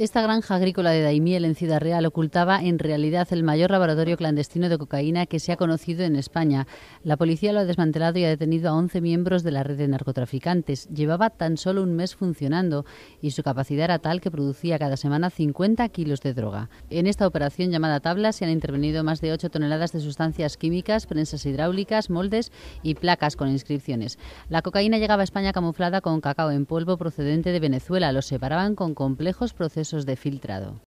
Esta granja agrícola de Daimiel, en Ciudad Real, ocultaba en realidad el mayor laboratorio clandestino de cocaína que se ha conocido en España. La policía lo ha desmantelado y ha detenido a 11 miembros de la red de narcotraficantes. Llevaba tan solo un mes funcionando y su capacidad era tal que producía cada semana 50 kilos de droga. En esta operación llamada Tabla se han intervenido más de 8 toneladas de sustancias químicas, prensas hidráulicas, moldes y placas con inscripciones. La cocaína llegaba a España camuflada con cacao en polvo procedente de Venezuela. Los separaban con complejos procesos de filtrado.